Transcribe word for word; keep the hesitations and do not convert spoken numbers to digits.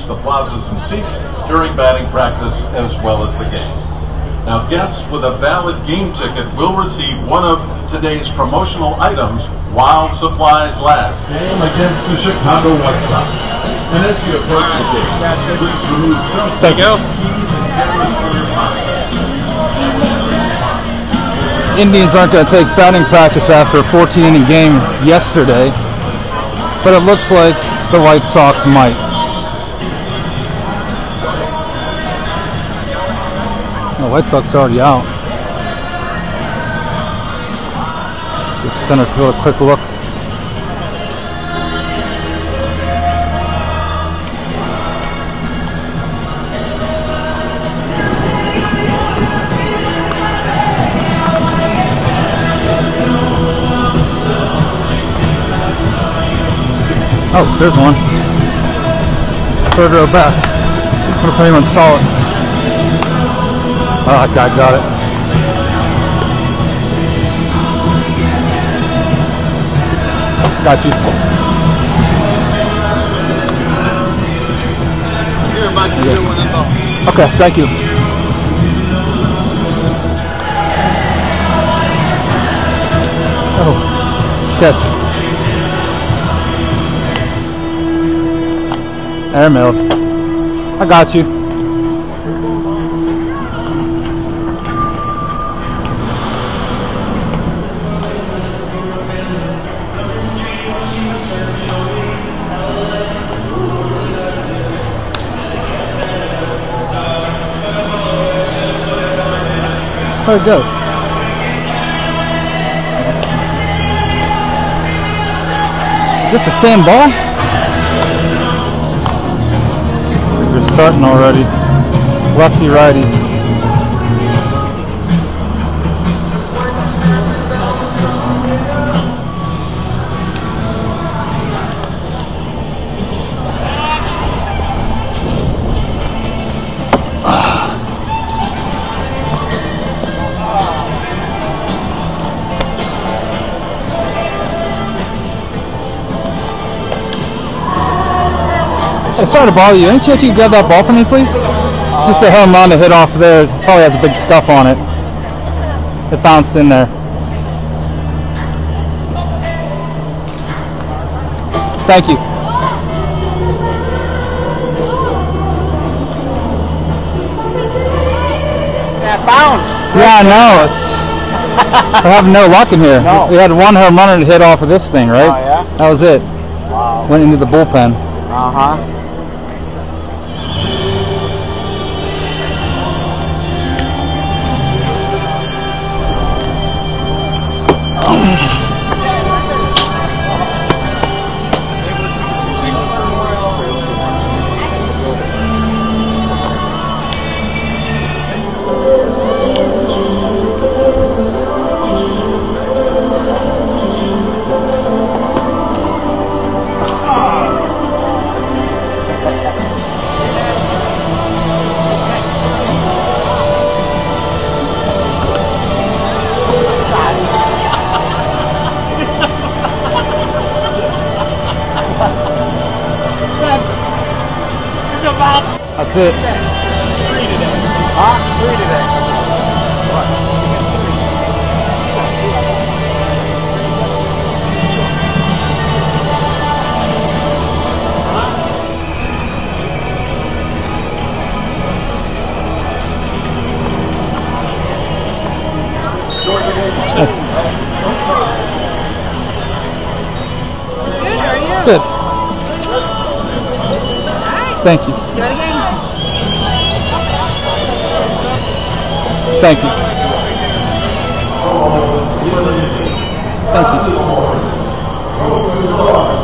reach the plazas and seats during batting practice as well as the game. Now, guests with a valid game ticket will receive one of today's promotional items while supplies last. Game against the Chicago White Sox. And as you approach the game, please remove some Thank you. Indians aren't going to take batting practice after a fourteen inning game yesterday, but it looks like the White Sox might. The White Sox are already out. Give center field a quick look. Oh, there's one. Third row back. I wonder if anyone saw it. Oh, that guy got it. Got you. Here, Mike, you do one as well. Okay, thank you. Oh, catch. Airmailed. I got you. Where'd it go? Is this the same ball? They're starting already. Lefty, righty. Hey, sorry to bother you. Any chance you can grab that ball for me, please? It's just a home run to hit off there. It probably has a big scuff on it. It bounced in there. Thank you. That bounce. Yeah, I know. It's. We're having no luck in here. No. We had one home runner to hit off of this thing, right? Oh, yeah? That was it. Wow. Went into the bullpen. Uh-huh. That's it. Three today. Huh? Three today. What? Good, how are you? Good. Alright. Thank you. See you at the game. Thank you. Thank you.